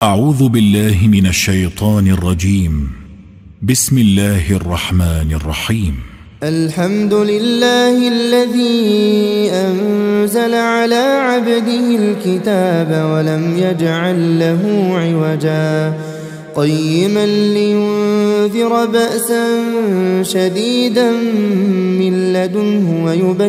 أعوذ بالله من الشيطان الرجيم. بسم الله الرحمن الرحيم. الحمد لله الذي أنزل على عبده الكتاب ولم يجعل له عوجا قيما لينذر بأسا شديدا من لدنه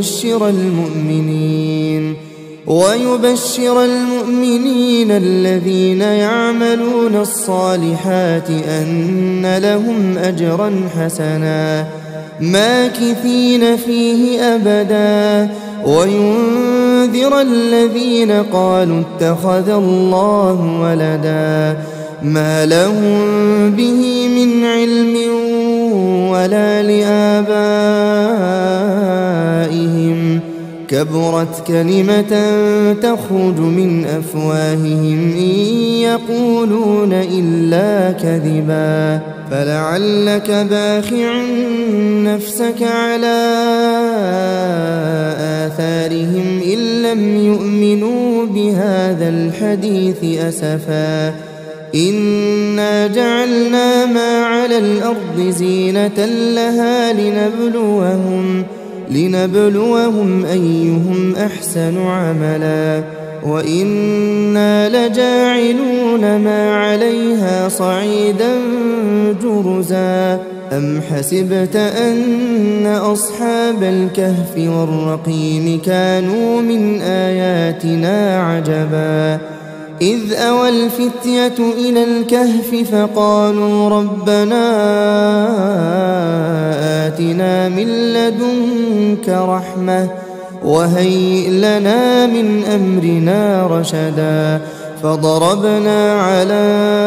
ويبشر المؤمنين الذين يعملون الصالحات أن لهم أجرا حسنا ماكثين فيه أبدا وينذر الذين قالوا اتخذ الله ولدا ما لهم به من علم ولا لآبائهم كبرت كلمة تخرج من أفواههم إن يقولون إلا كذبا فلعلك باخع نفسك على آثارهم إن لم يؤمنوا بهذا الحديث أسفا إنا جعلنا ما على الأرض زينة لها لنبلوهم أيهم أحسن عملا وإنا لجاعلون ما عليها صعيدا جرزا أم حسبت أن أصحاب الكهف والرقيم كانوا من آياتنا عجبا إذ أوى الفتية إلى الكهف فقالوا ربنا آتنا من لدنك رحمة وهيئ لنا من أمرنا رشدا فضربنا على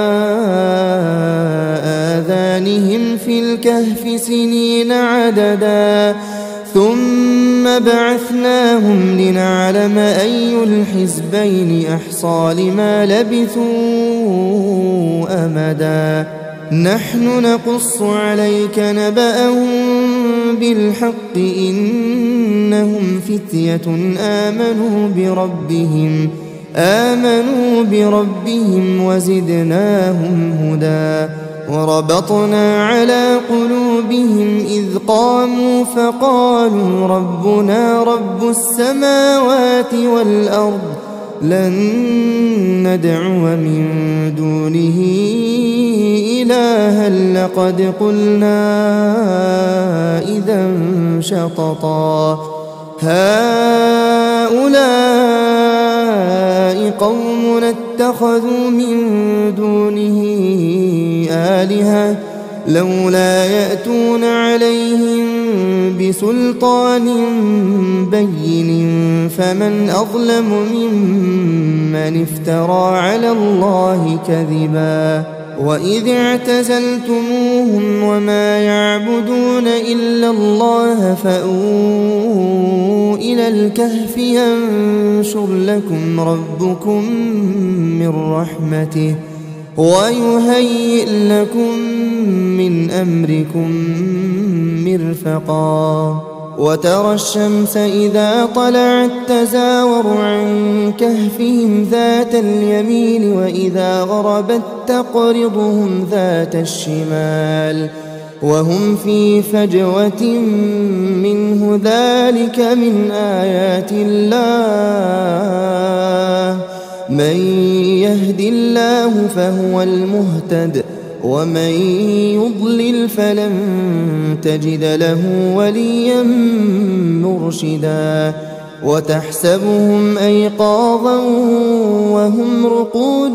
آذانهم في الكهف سنين عددا ثم بعثناهم لنعلم أي الحزبين أحصى لما لبثوا أمدا نحن نقص عليك نبأهم بالحق إنهم فتية آمنوا بربهم وزدناهم هدى وربطنا على قلوبهم إذ قاموا فقالوا ربنا رب السماوات والأرض لن ندعو من دونه إلها لقد قلنا إذا شططا هؤلاء قوم اتخذوا من دونه آلهة لولا يأتون عليهم بسلطان بين فمن أظلم ممن افترى على الله كذبا وإذ اعتزلتموهم وما يعبدون إلا الله فأووا إلى الكهف ينشر لكم ربكم من رحمته ويهيئ لكم من أمركم مرفقا وترى الشمس إذا طلعت تزاور عن كهفهم ذات اليمين وإذا غربت تقرضهم ذات الشمال وهم في فجوة منه ذلك من آيات الله من يهد الله فهو المهتد ومن يضلل فلن تجد له وليا مرشدا وتحسبهم أيقاظا وهم رقود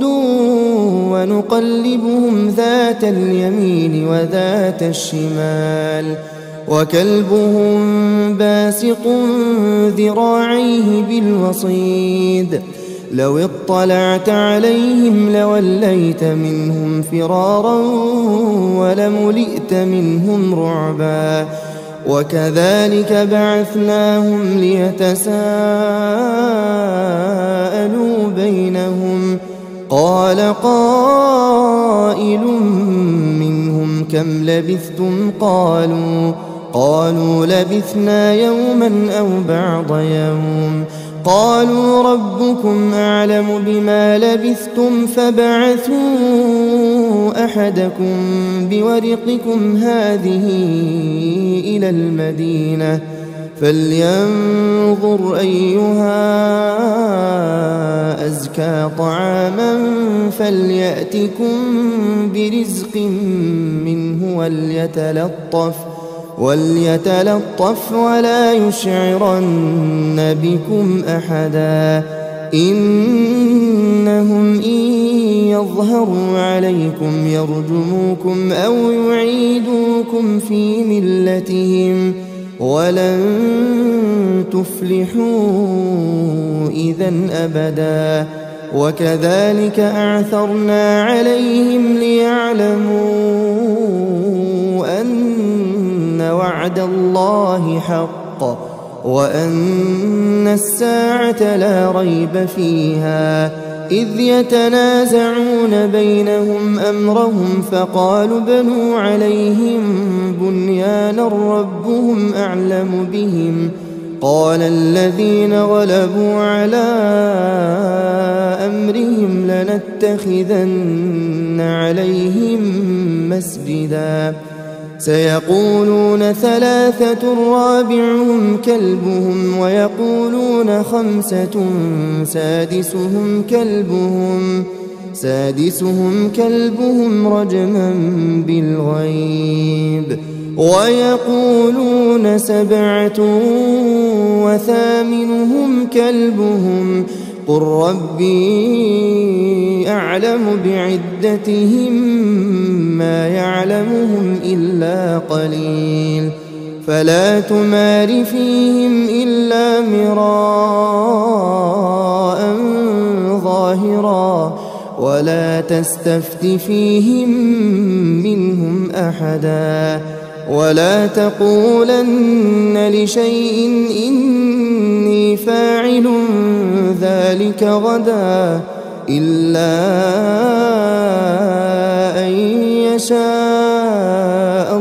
ونقلبهم ذات اليمين وذات الشمال وكلبهم باسط ذراعيه بالوصيد لو اطلعت عليهم لوليت منهم فرارا ولملئت منهم رعبا وكذلك بعثناهم ليتساءلوا بينهم قال قائل منهم كم لبثتم قالوا لبثنا يوما أو بعض يوم قالوا ربكم أعلم بما لبثتم فابعثوا أحدكم بورقكم هذه إلى المدينة فلينظر أيها أزكى طعاما فليأتكم برزق منه وليتلطف ولا يشعرن بكم أحدا إنهم إن يظهروا عليكم يرجموكم أو يعيدوكم في ملتهم ولن تفلحوا إذا أبدا وكذلك أعثرنا عليهم ليعلموا أن وعد الله حق وأن الساعة لا ريب فيها إذ يتنازعون بينهم أمرهم فقالوا بنوا عليهم بنيانا ربهم أعلم بهم قال الذين غلبوا على أمرهم لنتخذن عليهم مسجدا سيقولون ثلاثة رابعهم كلبهم ويقولون خمسة سادسهم كلبهم رجما بالغيب ويقولون سبعة وثامنهم كلبهم قل ربي أعلم بعدتهم ما يعلمهم إلا قليل فلا تمار فيهم إلا مراء ظاهرا ولا تستفت فيهم منهم أحدا ولا تقولن لشيء إني فاعل ذلك غدا إلا أن يشاء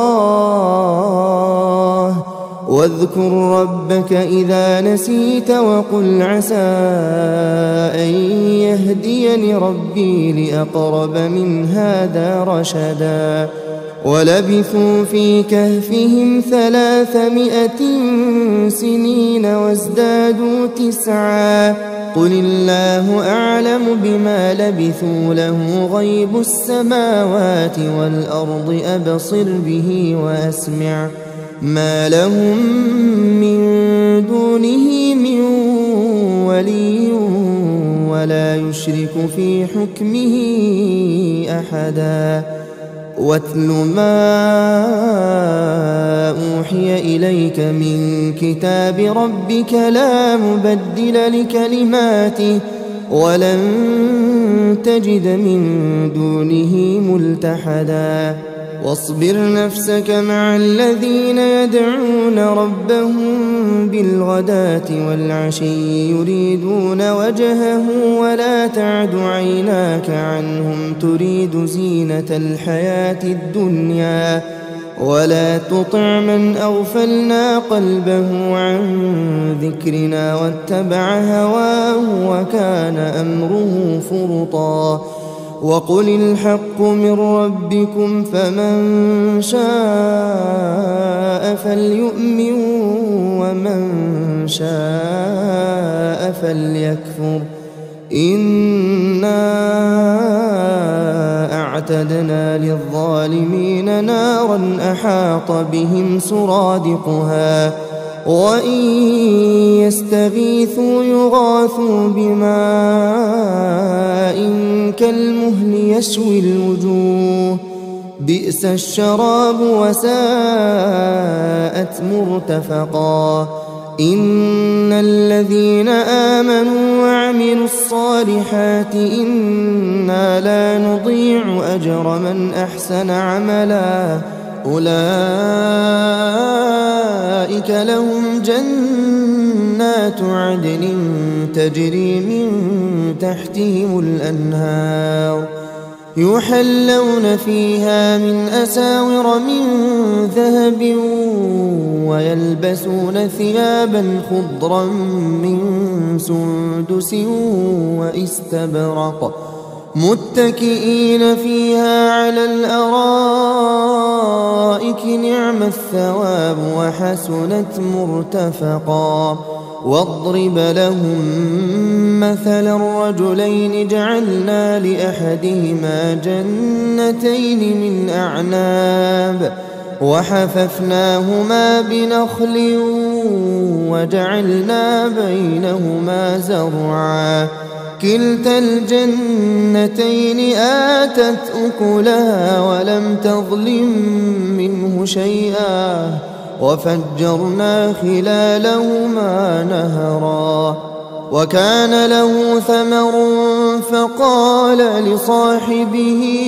الله واذكر ربك إذا نسيت وقل عسى أن يهديني ربي لأقرب من هذا رشدا ولبثوا في كهفهم 300 سنين وازدادوا 9 قل الله أعلم بما لبثوا له غيب السماوات والأرض أبصر به وأسمع ما لهم من دونه من ولي ولا يشرك في حكمه أحدا واتل ما أوحي إليك من كتاب ربك لا مبدل لكلماته ولن تجد من دونه ملتحدا واصبر نفسك مع الذين يدعون ربهم بالغداة والعشي يريدون وجهه ولا تعد عيناك عنهم تريد زينة الحياة الدنيا ولا تطع من أغفلنا قلبه عن ذكرنا واتبع هواه وكان أمره فرطا وقل الحق من ربكم فمن شاء فليؤمن ومن شاء فليكفر إنا أعتدنا للظالمين نارا أحاط بهم سرادقها وإن يستغيثوا يغاثوا بماء كالمهل يشوي الوجوه بئس الشراب وساءت مرتفقا إن الذين آمنوا وعملوا الصالحات إنا لا نضيع أجر من أحسن عملا أولئك لهم جنات عدن تجري من تحتهم الأنهار يحلون فيها من أساور من ذهب ويلبسون ثيابا خضرا من سندس واستبرق متكئين فيها على الأرائك نعم الثواب وحسنت مرتفقا واضرب لهم مثلا الرجلين جعلنا لأحدهما جنتين من أعناب وحففناهما بنخل وجعلنا بينهما زرعا كلتا الجنتين آتت أكلها ولم تظلم منه شيئا وفجرنا خلالهما نهرا وكان له ثمر فقال لصاحبه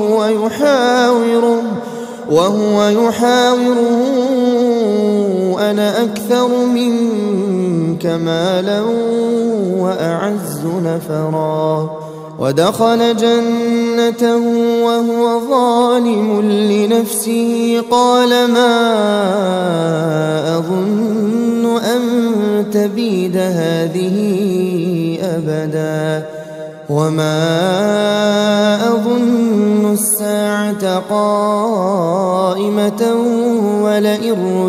وهو يحاوره أنا أكثر منك مالا وأعز نفرا ودخل جنته وهو ظالم لنفسه قال ما أظن أن تبيد هذه أبدا وما أظن الساعة قائمة ولئن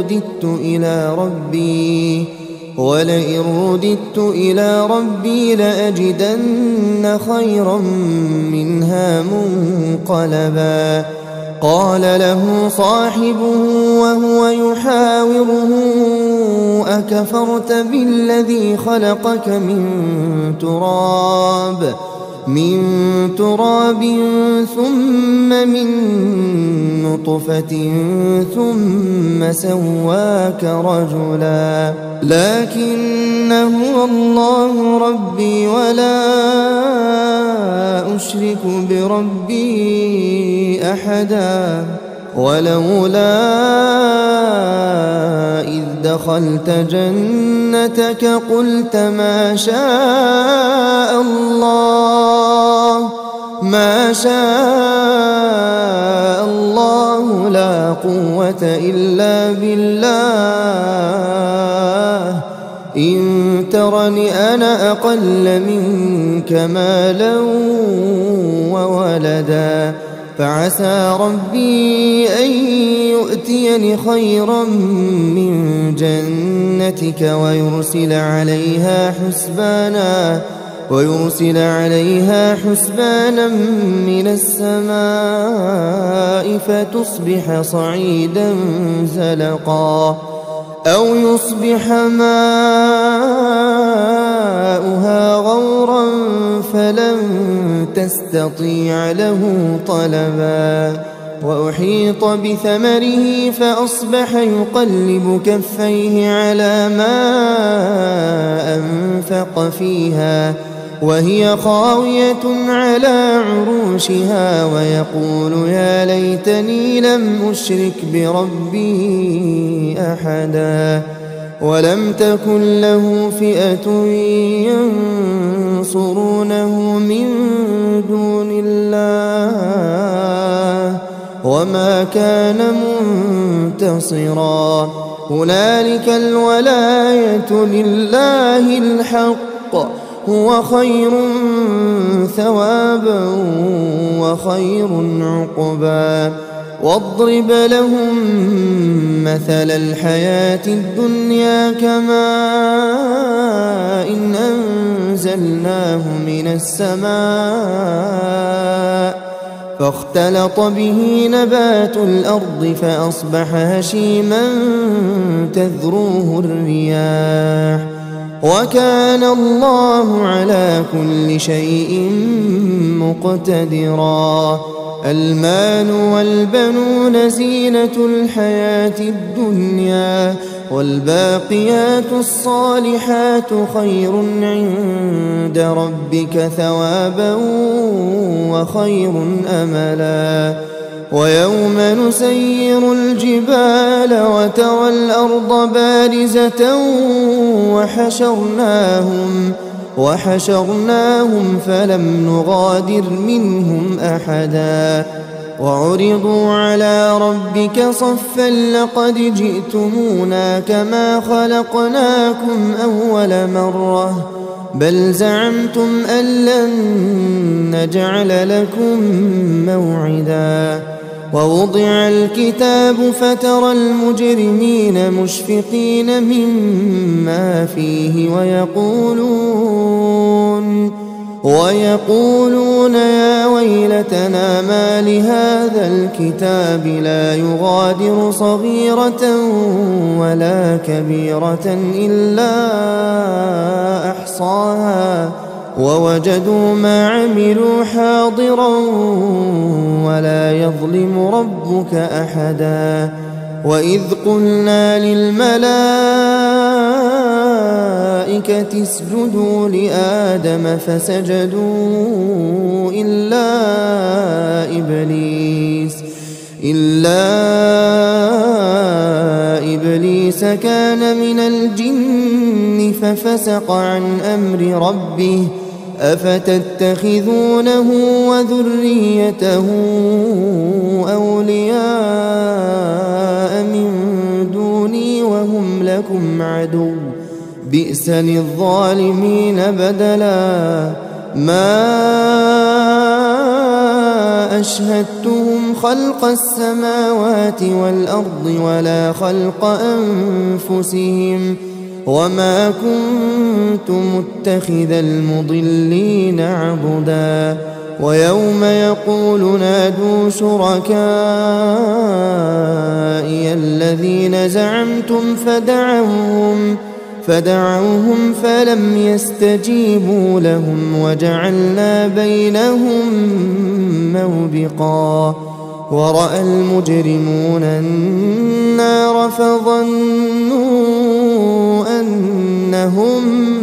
رددت إلى ربي لأجدن خيرا منها منقلبا قال له صاحبه وهو يحاوره أكفرت بالذي خلقك من تراب ثم من نطفة ثم سواك رجلا لكن هو الله ربي ولا أشرك بربي أحدا ولولا إذ دخلت جنتك قلت ما شاء الله لا قوة إلا بالله إن ترني أنا أقل منك مالا وولدا فعسى ربي أن يؤتيني خيرا من جنتك ويرسل عليها حسبانا من السماء فتصبح صعيدا زلقا أو يصبح ماؤها غورا فلن تستطيع له طلبا وأحيط بثمره فأصبح يقلب كفيه على ما أنفق فيها وهي خاوية على عروشها ويقول يا ليتني لم أشرك بربي أحدا ولم تكن له فئة ينصرونه من دون الله وما كان منتصرا هنالك الولاية لله الحق هو خير ثوابا وخير عقبا واضرب لهم مثل الحياة الدنيا كماء إن أنزلناه من السماء فاختلط به نبات الأرض فأصبح هشيما تذروه الرياح وكان الله على كل شيء مقتدرا المال والبنون زينة الحياة الدنيا والباقيات الصالحات خير عند ربك ثوابا وخير أملا ويوم نسير الجبال وترى الأرض بارزة وحشرناهم فلم نغادر منهم أحدا وعرضوا على ربك صفا لقد جئتمونا كما خلقناكم أول مرة بل زعمتم أن لن نجعل لكم موعدا ووضع الكتاب فترى المجرمين مشفقين مما فيه ويقولون يا ويلتنا ما لهذا الكتاب لا يغادر صغيرة ولا كبيرة إلا أحصاها ووجدوا ما عملوا حاضرا ولا يظلم ربك أحدا وإذ قلنا للملائكة اسجدوا لآدم فسجدوا إلا إبليس كان من الجن ففسق عن أمر ربه أفتتخذونه وذريته أولياء من دوني وهم لكم عدو بئس للظالمين بدلا ما أشهدتهم خلق السماوات والأرض ولا خلق أنفسهم وما كنت متخذ المضلين عضدا ويوم يقول نادوا شركائي الذين زعمتم فدعوهم فلم يستجيبوا لهم وجعلنا بينهم موبقا ورأى المجرمون النار فظنوا أنهم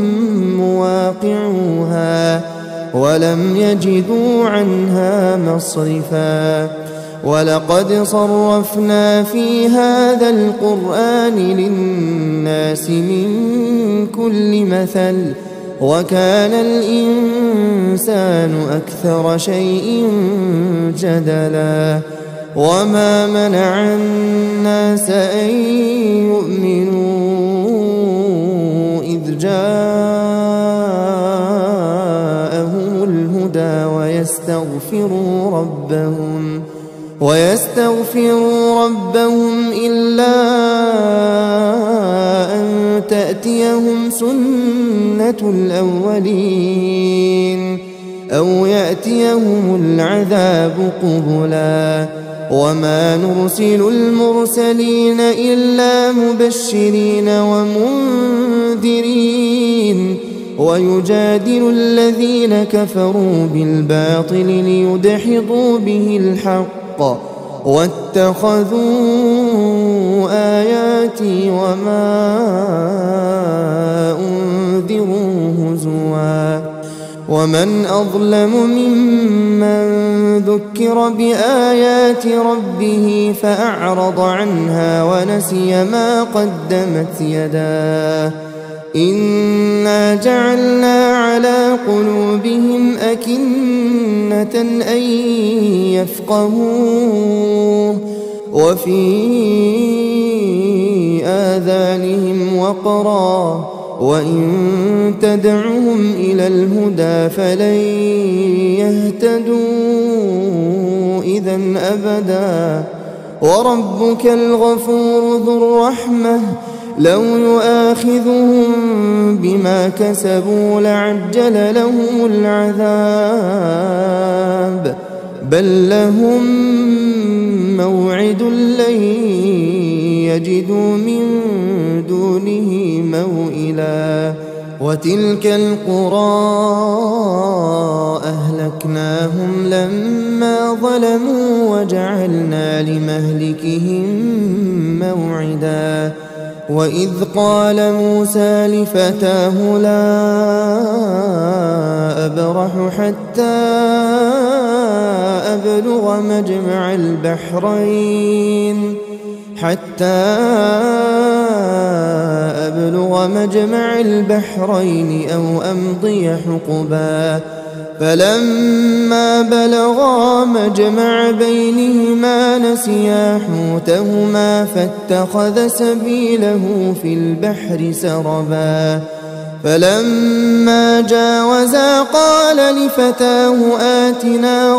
مواقعوها ولم يجدوا عنها مصرفا ولقد صرفنا في هذا القرآن للناس من كل مثل وكان الإنسان أكثر شيء جدلا وما منع الناس أن يؤمنوا إذ جاءهم الهدى ويستغفروا ربهم إلا أن تأتيهم سنة الأولين أو يأتيهم العذاب قبلا وما نرسل المرسلين إلا مبشرين ومنذرين ويجادل الذين كفروا بالباطل ليدحضوا به الحق واتخذوا آياتي وما أنذروا هزوا ومن أظلم ممن ذكر بآيات ربه فأعرض عنها ونسي ما قدمت يداه إنا جعلنا على قلوبهم أكنة أن يفقهوه وفي آذانهم وقرا وإن تدعهم إلى الهدى فلن يهتدوا إذا أبدا وربك الغفور ذو الرحمة لو يؤاخذهم بما كسبوا لعجل لهم العذاب بل لهم موعد لن يجدوا من دونه موئلا وتلك القرى أهلكناهم لما ظلموا وجعلنا لمهلكهم موعدا وإذ قال موسى لفتاه لا أبرح حتى أبلغ مجمع البحرين أو أمضي حقبا فلما بلغا مجمع بينهما نسيا حوتهما فاتخذ سبيله في البحر سربا فلما جاوزا قال لفتاه آتنا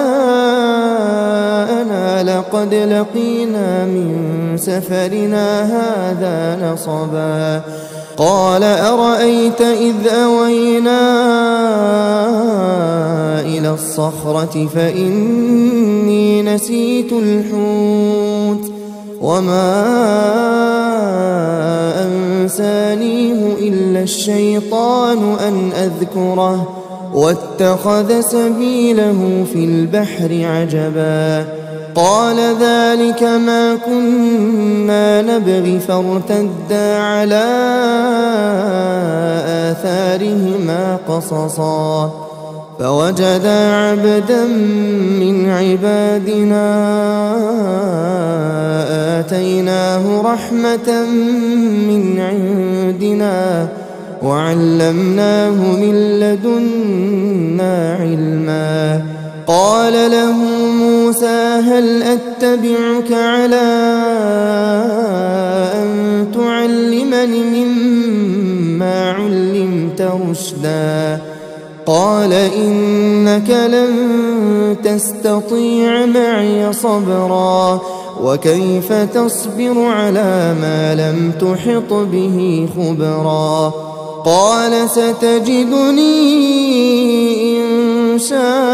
غداءنا لقد لقينا من سفرنا هذا نصبا قال أرأيت إذ أوينا إلى الصخرة فإني نسيت الحوت وما أنسانيه إلا الشيطان أن أذكره واتخذ سبيله في البحر عجبا قال ذلك ما كنا نبغي فارتدا على آثارهما قصصا فوجدا عبدا من عبادنا آتيناه رحمة من عندنا وعلمناه من لدنا علما قال له موسى هل أتبعك على أن تعلمني مما علمت رشدا قال إنك لن تستطيع معي صبرا وكيف تصبر على ما لم تحط به خبرا قال ستجدني إن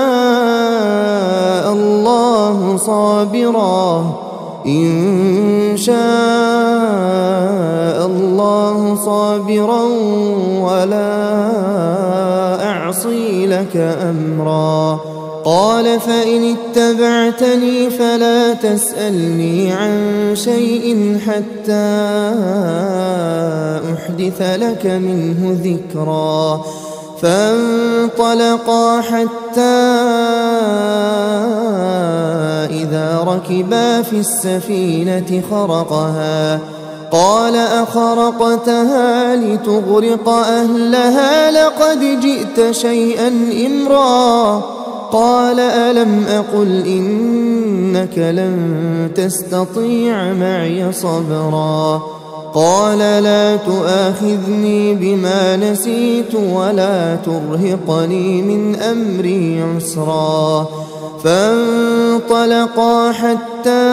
شاء الله صابرا ولا أعصي لك أمرا قال فإن اتبعتني فلا تسألني عن شيء حتى أحدث لك منه ذكرا فانطلقا حتى إذا ركبا في السفينة خرقها قال أخرقتها لتغرق أهلها لقد جئت شيئا إمرا قال ألم أقل إنك لن تستطيع معي صبرا قال لا تؤاخذني بما نسيت ولا ترهقني من أمري عسرا فانطلقا حتى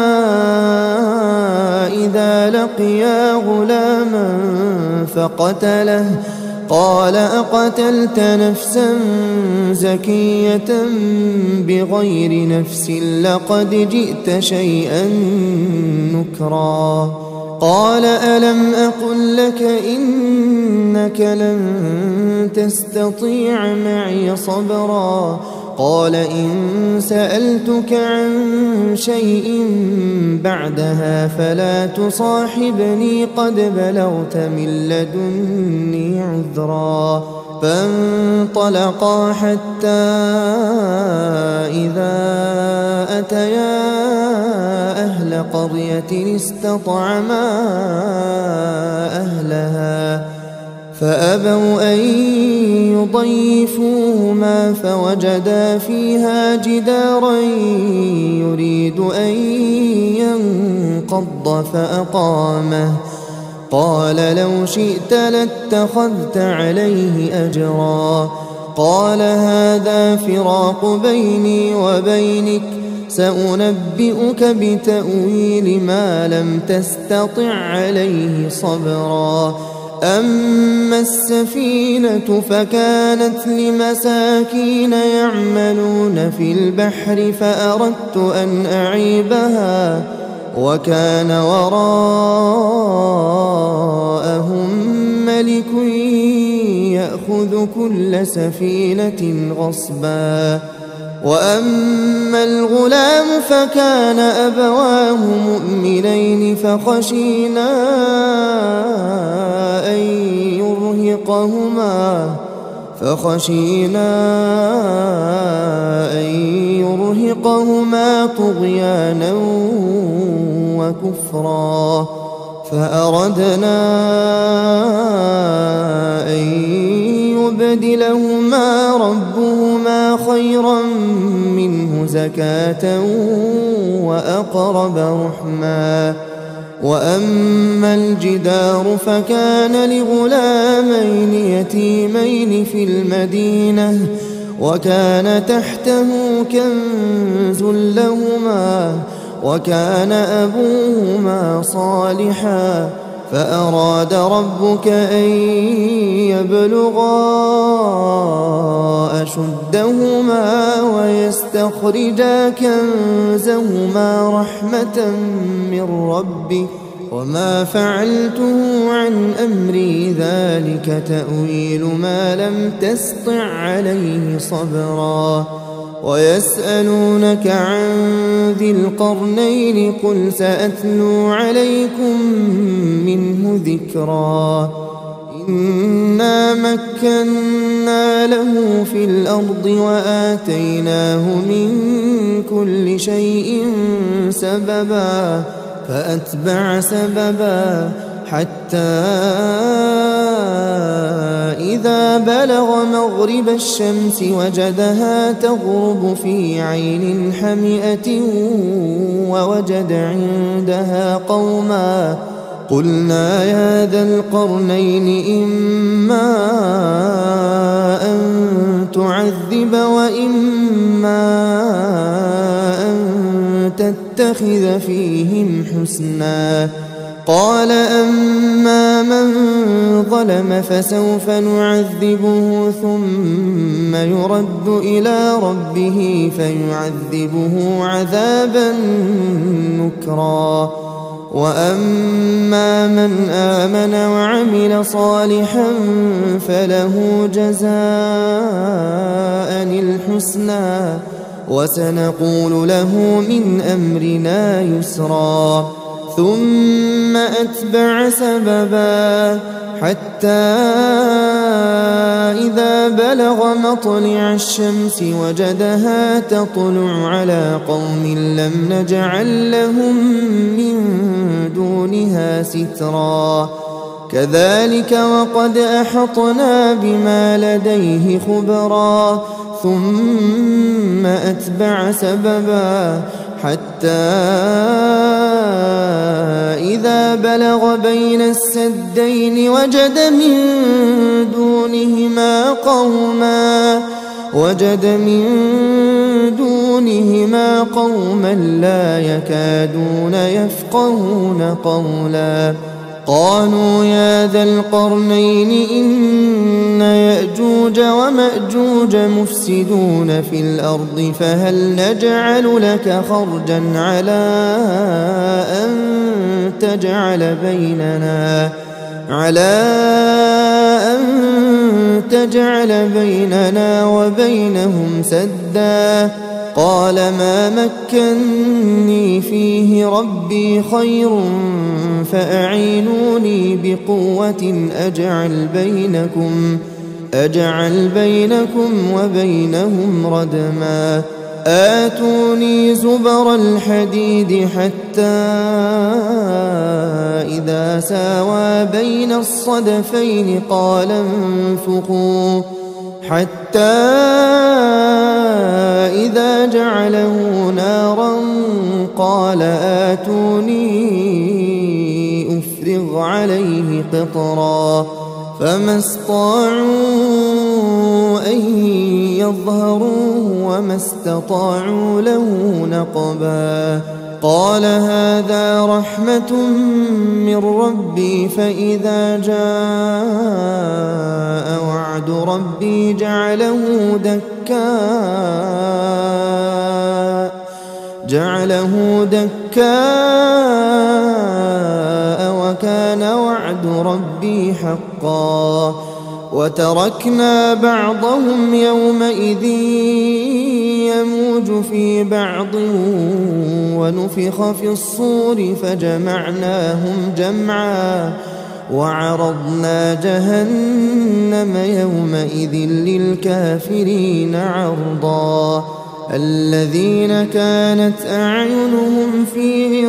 إذا لقيا غلاما فقتله قال أقتلت نفسا زكية بغير نفس لقد جئت شيئا نكرا قال ألم أقل لك إنك لن تستطيع معي صبرا قال إن سألتك عن شيء بعدها فلا تصاحبني قد بلغت من لدني عذرا فانطلقا حتى إذا أتيا أهل قرية استطعما أهلها فأبوا أن يضيفوهما فوجدا فيها جدارا يريد أن ينقض فأقامه قال لو شئت لاتخذت عليه أجرا قال هذا فراق بيني وبينك سأنبئك بتأويل ما لم تستطع عليه صبرا أما السفينة فكانت لمساكين يعملون في البحر فأردت أن أعيبها وكان وراءهم ملك يأخذ كل سفينة غصبا وأما الغلام فكان أبواه مؤمنين فخشينا أن ليرهقهما طغيانا وكفرا فأردنا أن يبدلهما ربهما خيرا منه زكاة وأقرب رحما وأما الجدار فكان لغلامين يتيمين في المدينة وكان تحته كنز لهما وكان أبوهما صالحا فأراد ربك أن يبلغا أشدهما ويستخرجا كنزهما رحمة من ربك وما فعلته عن أمري ذلك تأويل ما لم تسطع عليه صبرا ويسألونك عن ذي القرنين قل سأتلو عليكم منه ذكرا إنا مكنا له في الأرض وآتيناه من كل شيء سببا فأتبع سببا حتى إذا بلغ مغرب الشمس وجدها تغرب في عين حمئة ووجد عندها قوما قلنا يا ذا القرنين إما أن تعذب وإما أن تتخذ فيهم حسنا قال أما من ظلم فسوف نعذبه ثم يرد إلى ربه فيعذبه عذابا نكرا وأما من آمن وعمل صالحا فله جزاء الحسنى وسنقول له من أمرنا يسرا ثم أتبع سببا حتى إذا بلغ مطلع الشمس وجدها تطلع على قوم لم نجعل لهم من دونها سترا كذلك وقد أحطنا بما لديه خبرا ثم أتبع سببا حتى إذا بلغ بين السدين وجد من دونهما قوما لا يكادون يفقهون قولا قالوا يا ذا القرنين إن يأجوج ومأجوج مفسدون في الأرض فهل نجعل لك خرجا على أن تجعل بيننا وبينهم سدا قال ما مكني فيه ربي خير فأعينوني بقوة أجعل بينكم وبينهم ردما آتوني زبر الحديد حتى إذا ساوى بين الصدفين قال انفخوا حتى إذا جعله نارا قال آتوني أفرغ عليه قطرا فما استطاعوا أن يظهروه وما استطاعوا له نقبا قال هذا رحمة من ربي فإذا جاء وعد ربي جعله دكاء وكان وعد ربي حقا وتركنا بعضهم يومئذ يموج في بعض ونفخ في الصور فجمعناهم جمعا وعرضنا جهنم يومئذ للكافرين عرضا الذين كانت أعينهم في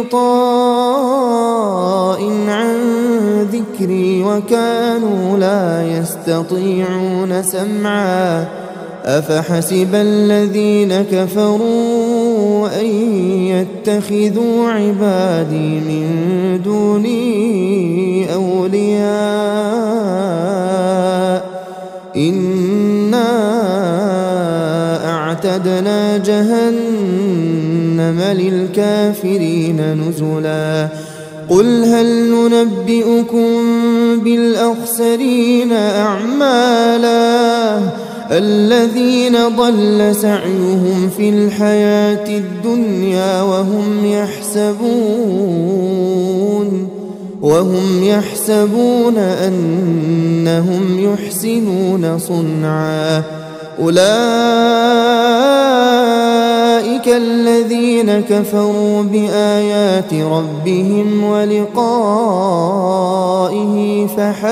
غطاء عن ذكري وكانوا لا يستطيعون سمعا أفحسب الذين كفروا أن يتخذوا عبادي من دوني أولياء إنا أعتدنا جهنم للكافرين نزلا قل هل ننبئكم بالأخسرين أعمالا الذين ضل سعيهم في الحياة الدنيا وهم يحسبون أنهم يحسنون صنعا أولئك الذين كفروا بآيات ربهم ولقائه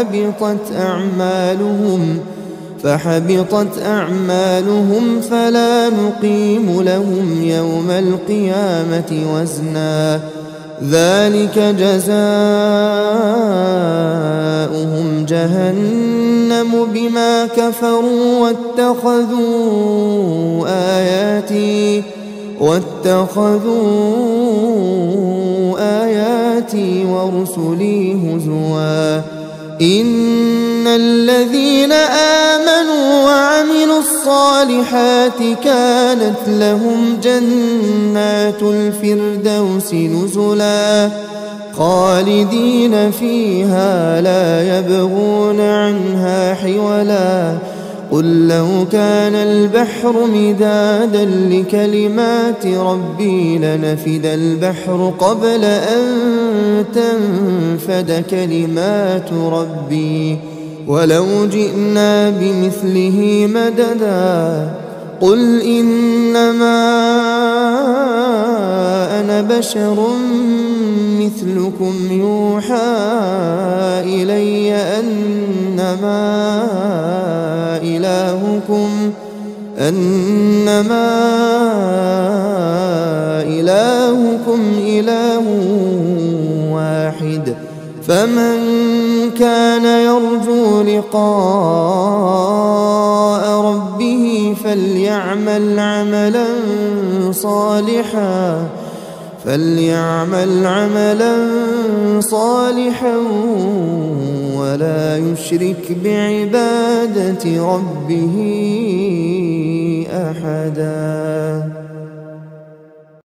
فحبطت أعمالهم فلا نقيم لهم يوم القيامة وزنا ذلك جزاؤهم جهنم بما كفروا واتخذوا آياتي ورسلي هزوا إن الذين آمنوا وعملوا الصالحات كانت لهم جنات الفردوس نزلا خالدين فيها لا يبغون عنها حولا قل لو كان البحر مدادا لكلمات ربي لنفد البحر قبل أن تنفد كلمات ربي ولو جئنا بمثله مددا قل إنما أنا بشر مثلكم يوحى إلي أنما إلهكم إله واحد فمن كان يرجو لقاء ربه فليعمل عملا صالحا ولا يشرك بعبادة ربه أحدا.